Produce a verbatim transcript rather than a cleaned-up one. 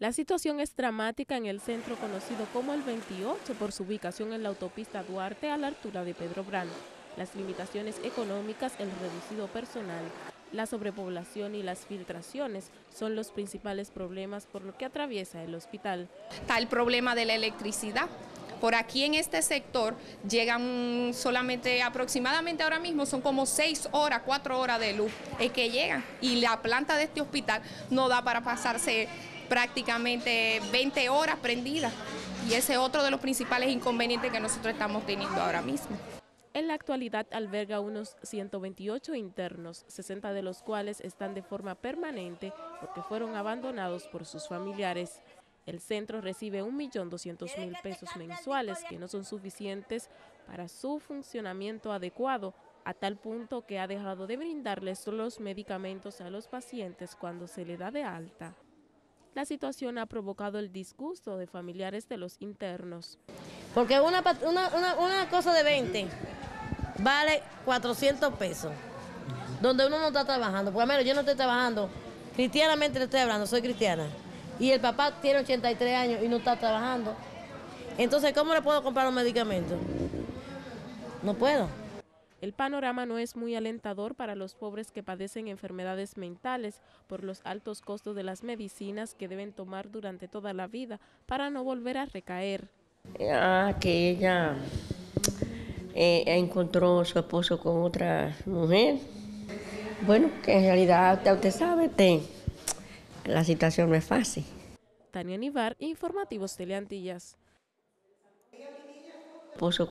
La situación es dramática en el centro conocido como el veintiocho por su ubicación en la autopista Duarte a la altura de Pedro Brán. Las limitaciones económicas, el reducido personal, la sobrepoblación y las filtraciones son los principales problemas por lo que atraviesa el hospital. Está el problema de la electricidad. Por aquí en este sector llegan solamente aproximadamente ahora mismo son como seis horas, cuatro horas de luz es que llegan y la planta de este hospital no da para pasarse prácticamente veinte horas prendida y ese es otro de los principales inconvenientes que nosotros estamos teniendo ahora mismo. En la actualidad alberga unos ciento veintiocho internos, sesenta de los cuales están de forma permanente porque fueron abandonados por sus familiares. El centro recibe un millón doscientos mil pesos mensuales que no son suficientes para su funcionamiento adecuado, a tal punto que ha dejado de brindarles los medicamentos a los pacientes cuando se le da de alta. La situación ha provocado el disgusto de familiares de los internos. Porque una, una, una, una cosa de veinte vale cuatrocientos pesos, donde uno no está trabajando. Porque menos yo no estoy trabajando, cristianamente le estoy hablando, soy cristiana. Y el papá tiene ochenta y tres años y no está trabajando. Entonces, ¿cómo le puedo comprar un medicamento? No puedo. El panorama no es muy alentador para los pobres que padecen enfermedades mentales por los altos costos de las medicinas que deben tomar durante toda la vida para no volver a recaer. Ah, que ella eh, encontró a su esposo con otra mujer. Bueno, que en realidad usted, usted sabe, te, la situación no es fácil. Tania Nivar, Informativos Teleantillas. Esposo